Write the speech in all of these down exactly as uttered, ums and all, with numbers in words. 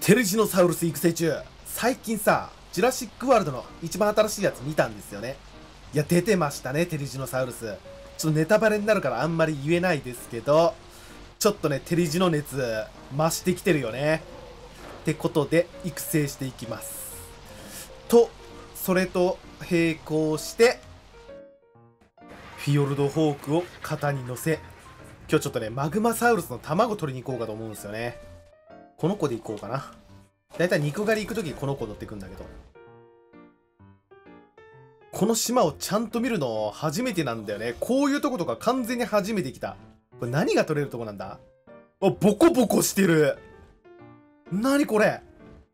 テルジノサウルス育成中。最近さ、ジュラシックワールドの一番新しいやつ見たんですよね。いや、出てましたね、テルジノサウルス。ちょっとネタバレになるからあんまり言えないですけど、ちょっとね、テルジノ熱増してきてるよね。ってことで、育成していきます。と、それと並行して、フィヨルドホークを肩に乗せ、今日ちょっとね、マグマサウルスの卵取りに行こうかと思うんですよね。この子で行こうかな。だいたい肉狩り行くときにこの子乗ってくんだけど。この島をちゃんと見るの初めてなんだよね。こういうとことか完全に初めて来た。これ何が取れるとこなんだ？あ、ボコボコしてる。何これ？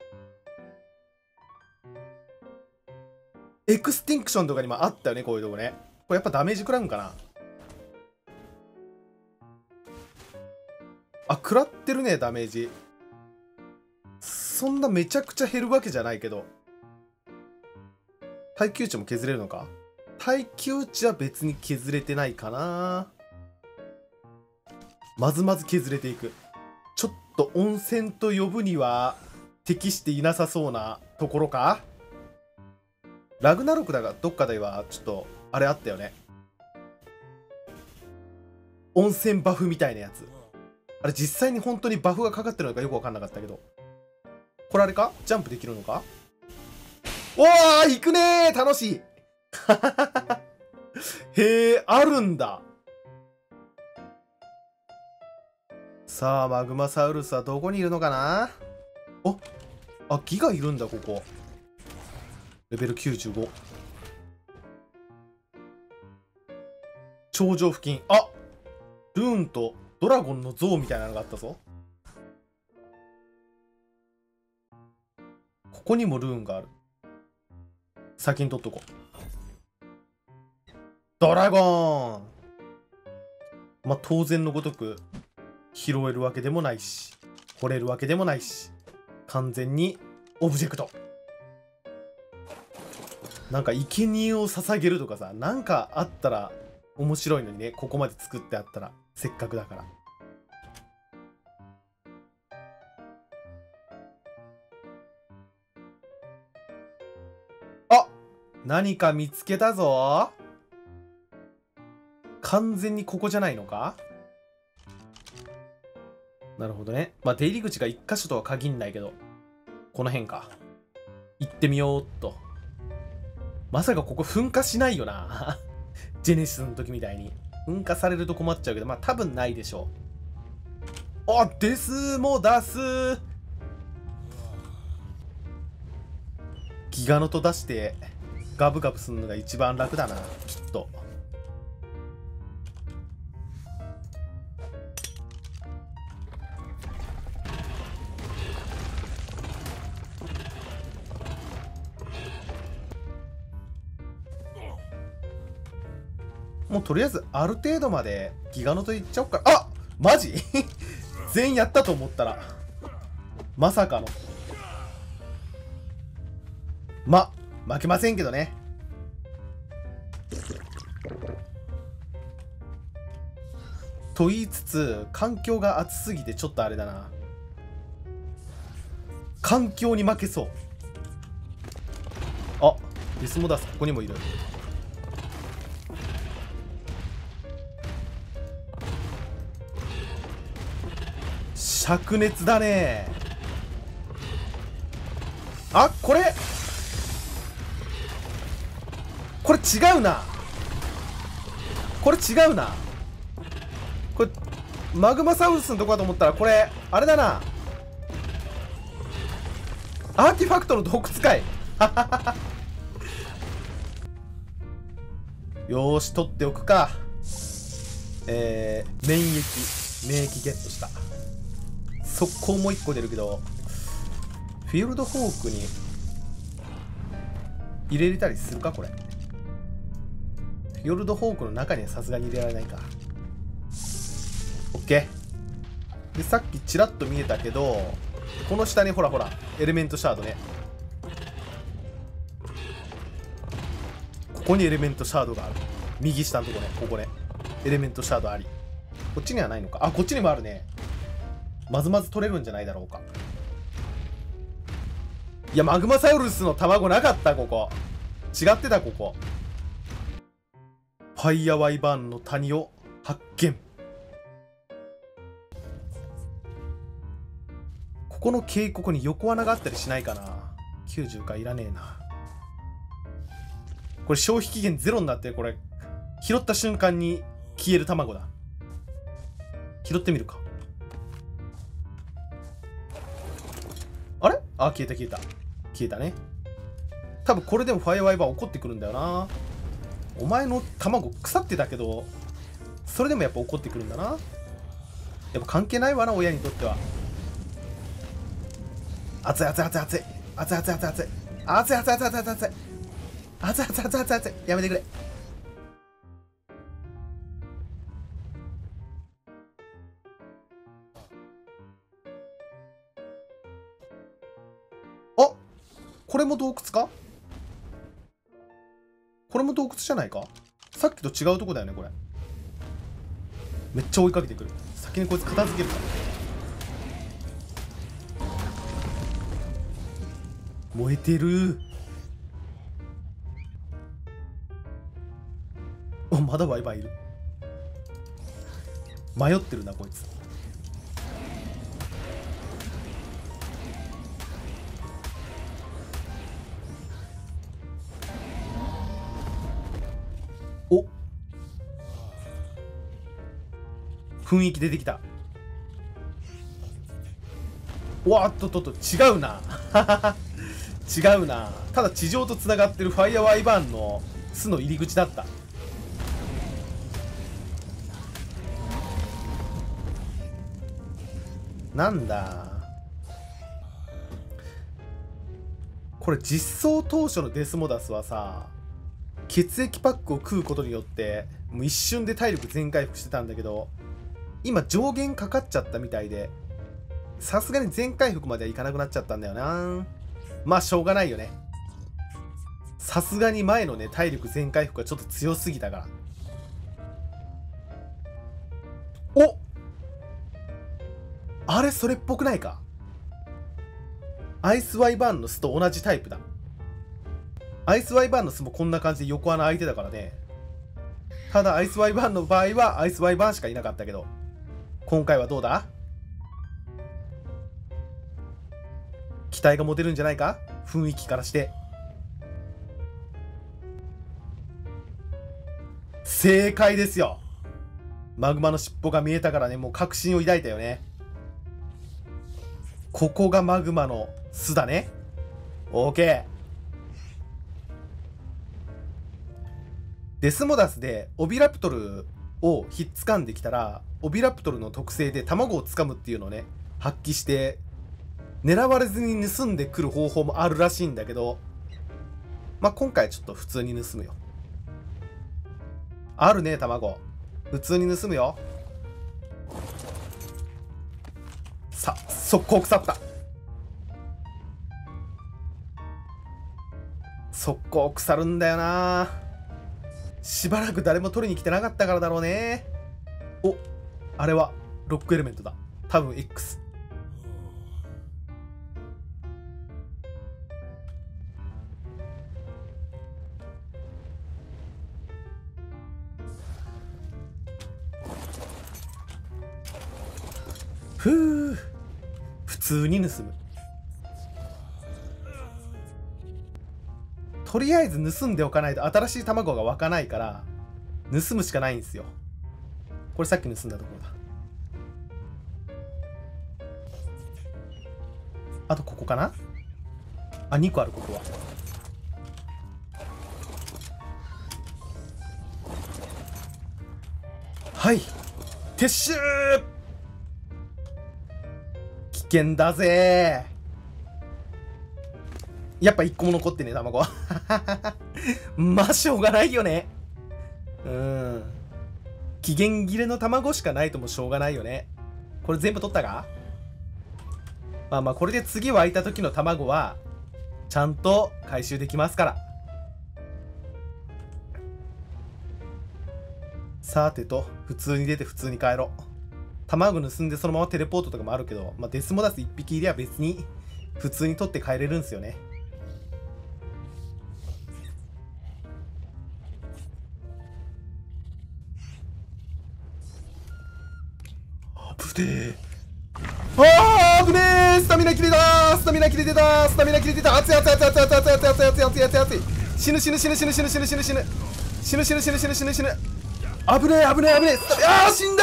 エクスティンクションとかにもあったよね、こういうとこね。これやっぱダメージ食らうんかな？あ、食らってるね、ダメージ。そんなめちゃくちゃ減るわけじゃないけど。耐久値も削れるのか？耐久値は別に削れてないかな。まずまず削れていく。ちょっと温泉と呼ぶには適していなさそうなところか？ラグナロクだがどっかではちょっとあれあったよね。温泉バフみたいなやつ。あれ実際に本当にバフがかかってるのかよくわかんなかったけど。これあれか？ジャンプできるのか？おー、行くねー、楽しいへえ、あるんだ。さあ、マグマサウルスはどこにいるのかな？お、あ、ギガいるんだ、ここ。レベルきゅうじゅうご。頂上付近。あ、ルーンとドラゴンの像みたいなのがあったぞ。ここにもルーンがある。先に取っとこう。ドラゴン。まあ、当然のごとく拾えるわけでもないし、掘れるわけでもないし、完全にオブジェクト。なんか生贄を捧げるとかさ、なんかあったら面白いのにね、ここまで作ってあったら、せっかくだから。あ、何か見つけたぞ。完全にここじゃないのか？なるほどね。まあ出入り口が一箇所とは限んないけど、この辺か。行ってみようっと。まさかここ噴火しないよな。ジェネシスの時みたいに。噴火されると困っちゃうけど、まあ多分ないでしょう。あ、デスも出す。ギガノト出してガブガブするのが一番楽だな、きっと。もうとりあえずある程度までギガノトいっちゃおっか。あ、マジ全員やったと思ったらまさかの。ま、負けませんけどね。と言いつつ環境が熱すぎてちょっとあれだな。環境に負けそう。あ、デスモダスここにもいる。灼熱だね。あ、これこれ違うな。これ違うな。これマグマサウルスのとこだと思ったら、これあれだな。アーティファクトの洞窟界よーし、取っておくか。えー、免疫免疫ゲットした。速攻もう一個出るけど、フィールドホークに入れれたりするかこれ。フィヨルドホークの中にはさすがに入れられないか。オッケー。で、さっきちらっと見えたけど、この下にほらほらエレメントシャードね。ここにエレメントシャードがある。右下のとこね、ここね。エレメントシャードあり。こっちにはないのか。あ、こっちにもあるね。まずまず取れるんじゃないだろうか。 いや、マグマサウルスの卵なかった、ここ。違ってた、ここ。ファイヤーワイバーンの谷を発見。ここの渓谷に横穴があったりしないかな。きゅうじゅうかいらねえな。これ消費期限ゼロになってる。これ拾った瞬間に消える卵だ。拾ってみるか。あれ？あ、消えた消えた消えたね。多分これでもファイヤーワイバー怒ってくるんだよな。お前の卵腐ってたけど、それでもやっぱ怒ってくるんだな。やっぱ関係ないわな、親にとっては。熱い熱い熱い熱い熱い熱い熱い熱い熱い熱い熱い熱い熱い熱い熱い熱い熱い熱い熱い、やめてくれ。あ、これも洞窟か？これも洞窟じゃないか？さっきと違うとこだよね、これ。めっちゃ追いかけてくる。先にこいつ片付けるか。燃えてる。お、まだワイバーいる。迷ってるな、こいつ。お、雰囲気出てきた。わっとっとっと、違うな。違うな。ただ地上とつながってるファイヤーワイバーンの巣の入り口だった。なんだこれ。実装当初のデスモダスはさ、血液パックを食うことによってもう一瞬で体力全回復してたんだけど、今上限かかっちゃったみたいで、さすがに全回復まではいかなくなっちゃったんだよな。まあしょうがないよね。さすがに前のね体力全回復がちょっと強すぎたから。お、あれそれっぽくないか。アイスワイバーンの巣と同じタイプだ。アイスワイバーンの巣もこんな感じで横穴開いてたからね。ただアイスワイバーンの場合はアイスワイバーンしかいなかったけど、今回はどうだ？期待が持てるんじゃないか、雰囲気からして。正解ですよ。マグマの尻尾が見えたからね、もう確信を抱いたよね。ここがマグマの巣だね。 OK。 デスモダスでオビラプトルをひっつかんできたら、オビラプトルの特性で卵をつかむっていうのをね発揮して、狙われずに盗んでくる方法もあるらしいんだけど、まあ今回ちょっと普通に盗むよ。あるね、卵。普通に盗むよ。さ、速攻腐った。速攻腐るんだよな。しばらく誰も取りに来てなかったからだろうね。お、あれはロックエレメントだ。多分 X。ふう、普通に盗む。とりあえず盗んでおかないと新しい卵が湧かないから、盗むしかないんですよ。これさっき盗んだところだ。あとここかな。あ、にこある。ここははい、撤収。危険だぜ。やっぱいっこも残ってね、卵。まあしょうがないよね。うん、期限切れの卵しかないともしょうがないよね。これ全部取ったか。まあまあこれで次湧いた時の卵はちゃんと回収できますから。さてと、普通に出て普通に帰ろう。卵盗んでそのままテレポートとかもあるけど、まあ、デスモダスいっぴきいりゃ別に普通に取って帰れるんすよね。 あー危ねー、スタミナ切れたー、スタミナ切れてたー、スタミナ切れてた、熱い熱い熱い熱い熱い熱い熱い熱い熱い熱い熱い熱い、死ぬ死ぬ死ぬ死ぬ死ぬ死ぬ死ぬ死ぬ死ぬ死ぬ死ぬ死ぬ死ぬ死ぬ、危ねえ危ねえ危ねえ、あー死んだー。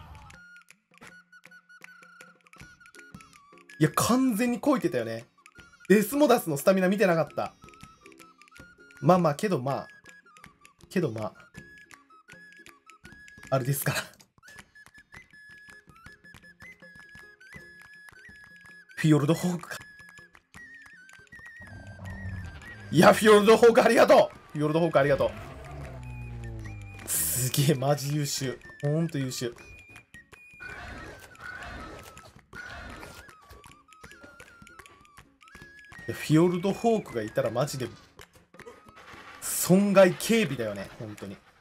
いや完全にこいてたよね。デスモダスのスタミナ見てなかった。まあまあけどまあけどまああれですから。フィヨルドホークか。いやフィヨルドホークありがとう、フィヨルドホークありがとう。すげえマジ優秀、ほんと優秀。フィヨルドホークがいたらマジで損害軽微だよね、本当に。